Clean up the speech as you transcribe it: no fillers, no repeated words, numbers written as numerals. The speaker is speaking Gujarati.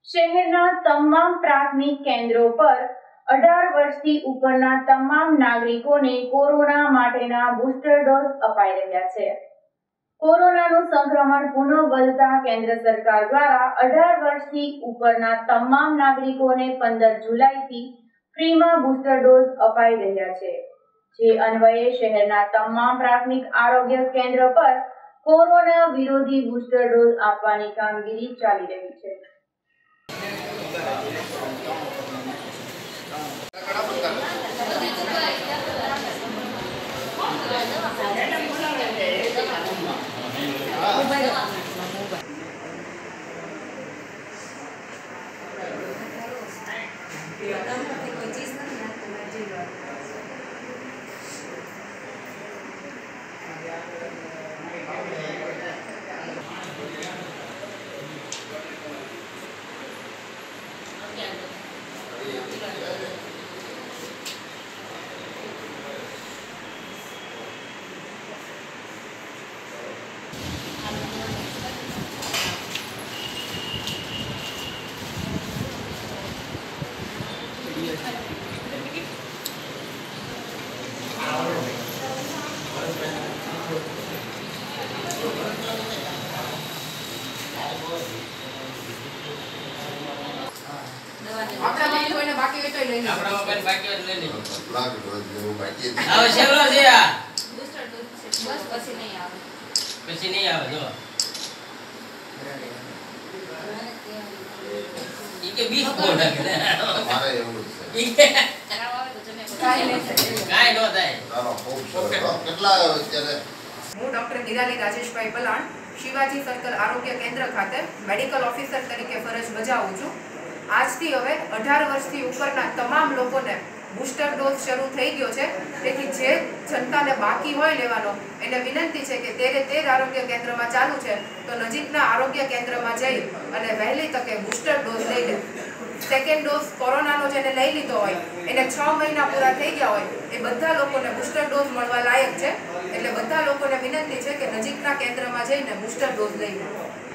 શહેરના તમામ પ્રાથમિક કેન્દ્રો પર 18 વર્ષથી ઉપરના તમામ નાગરિકોને કોરોના માટેના બૂસ્ટર ડોઝ અપાઈ રહ્યા છે। કોરોનાનું સંક્રમણ પુનઃ વધતા કેન્દ્ર સરકાર દ્વારા 18 વર્ષથી ઉપરના તમામ નાગરિકોને 15 જુલાઈથી ફ્રીમાં બૂસ્ટર ડોઝ અપાઈ રહ્યા છે, જે અન્વયે શહેરના તમામ પ્રાથમિક આરોગ્ય કેન્દ્ર પર કોરોના વિરોધી બૂસ્ટર ડોઝ આપવાની કામગીરી ચાલી રહી છે। હું ડોક્ટર નિરાલી રાજેશભાઈ પલાણ શિવાજી સર્કલ આરોગ્ય કેન્દ્ર ખાતે મેડિકલ ઓફિસર તરીકે ફરજ બજાવું છું। આજથી હવે 18 વર્ષથી ઉપરના તમામ લોકોને બૂસ્ટર ડોઝ શરૂ થઈ ગયો છે, તેથી જે જનતાને બાકી હોય લેવાનો એને વિનંતી છે કે તે આરોગ્ય કેન્દ્રમાં ચાલુ છે તો નજીકના આરોગ્ય કેન્દ્રમાં જઈ અને વહેલી તકે બૂસ્ટર ડોઝ લઈ લે। સેકન્ડ ડોઝ કોરોનાનો જેને લઈ લીધો હોય એને 6 મહિના પૂરા થઈ ગયા હોય એ બધા લોકોને બૂસ્ટર ડોઝ મળવા લાયક છે, એટલે બધા લોકોને વિનંતી છે કે નજીકના કેન્દ્રમાં જઈને બૂસ્ટર ડોઝ લઈ લે।